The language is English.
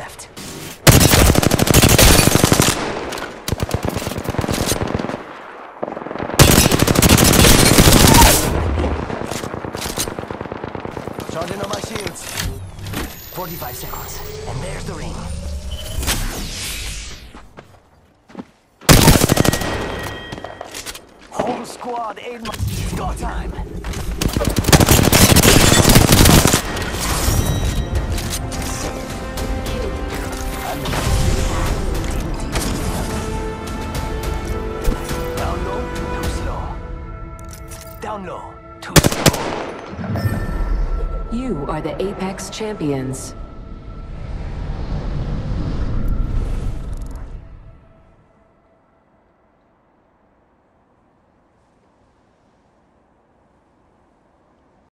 left. Charging on my shields. 45 seconds, and there's the ring. Whole squad aid my... It's go time! Down low, too slow. Down low, too slow. You are the Apex Champions.